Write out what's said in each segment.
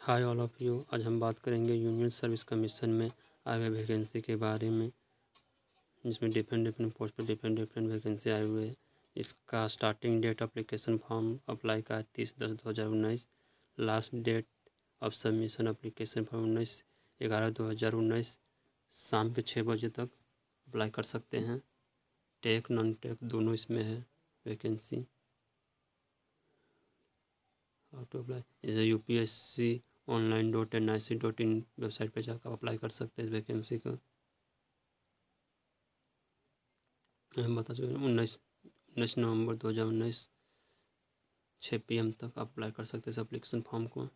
Hi all of you. आज हम बात करेंगे यूनियन सर्विस कमीशन में आए हुए वैकेंसी के बारे में, जिसमें डिफरेंट पोस्ट पर डिफरेंट वैकेंसी आए हुए हैं। इसका starting date application form apply का 30/10/2019। Last date of submission application form 19/11/2019 शाम के 6 बजे तक अप्लाई कर सकते हैं। टेक नॉन टेक दोनों इसमें है वैकेंसी। हाउ टू अप्लाई इसे UPSC online.nic.in वेबसाइट पे जाकर अप्लाई कर सकते हैं इस वैकेंसी को। हम बता चुके 19 नवंबर 2019 6 PM तक अप्लाई कर सकते हैं इस एप्लीकेशन फॉर्म को।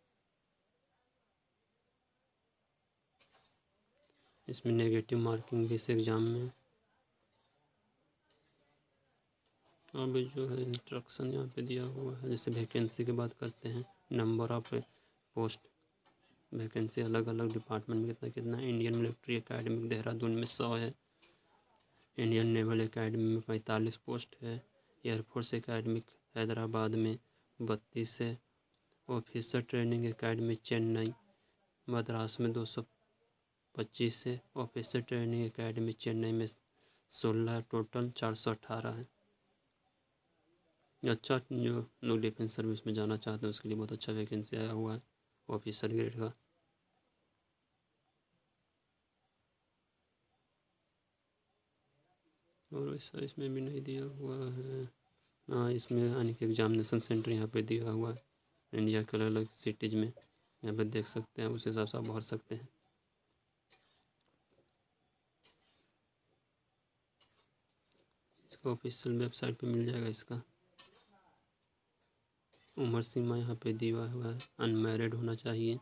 इसमें नेगेटिव मार्किंग भी इस एग्ज़ाम में। अभी जो है इंस्ट्रक्शन यहाँ पे दिया हुआ है। जैसे वैकेंसी की बात करते हैं, नंबर ऑफ पोस्ट वैकेंसी अलग अलग डिपार्टमेंट में कितना इंडियन मिलिट्री एकेडमी देहरादून में 100 है। इंडियन नेवल एकेडमी में 45 पोस्ट है। एयरफोर्स एकेडमी हैदराबाद में 32 है। Officer training academy Chennai Madras में 225 है। ऑफिसर ट्रेनिंग एकेडमी चेन्नई में 16, टोटल 418 है। अच्छा, जो लोग डिफेंस सर्विस में जाना चाहते हैं उसके लिए बहुत अच्छा वैकेंसी आया हुआ है ऑफिसर ग्रेड का। और ऐसा इसमें भी नहीं दिया हुआ है। हाँ, इसमें यानी कि एग्जामिनेशन सेंटर यहाँ पे दिया हुआ है इंडिया के अलग अलग सिटीज़ में। यहाँ पे देख सकते हैं, उस हिसाब से आप भर सकते हैं। इसका ऑफिशियल वेबसाइट पे मिल जाएगा। इसका उम्र सीमा यहाँ पे दिया हुआ है, अनमैरिड होना चाहिए।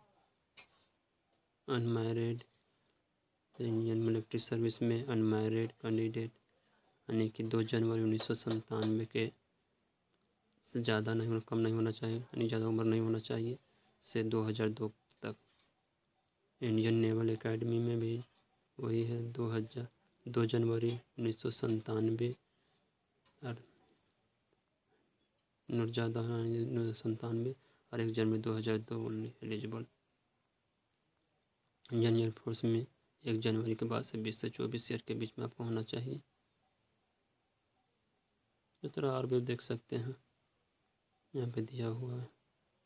अनमैरिड इंडियन मिलिट्री सर्विस में अनमैरिड कैंडिडेट यानी कि 2 जनवरी 1997 के से ज़्यादा नहीं, कम नहीं होना चाहिए, यानी ज़्यादा उम्र नहीं होना चाहिए, से 2002 तक। इंडियन नेवल एकेडमी में भी वही है, 2 जनवरी 1997 और ज़्यादा 1997 और 1 जनवरी 2002 एलिजिबल। इंडियन एयरफोर्स में 1 जनवरी के बाद से 20 से 24 ईयर के बीच में आपको होना चाहिए। इस तरह और भी देख सकते हैं, यहाँ पे दिया हुआ है।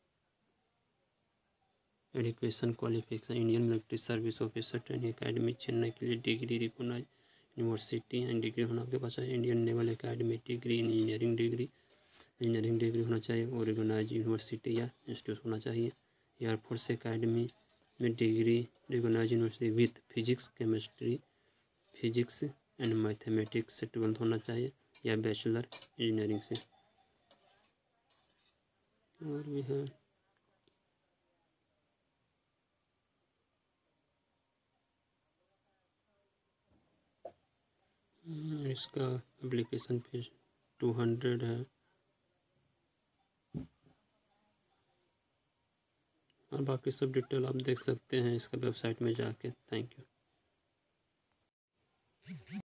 Education qualification Indian military service officer training academy Chennai के लिए degree recognise university and degree होना आपके पास है। Indian naval academy degree engineering degree होना चाहिए और रिकॉग्नाइज यूनिवर्सिटी या इंस्टीट्यूट होना चाहिए। एयरफोर्स एकेडमी में degree recognise university with physics and mathematics से 12th होना चाहिए या बैचलर इंजीनियरिंग से। और भी है, इसका एप्लीकेशन फीस 200 है। और बाकी सब डिटेल आप देख सकते हैं इसका वेबसाइट में जाके। Thank you.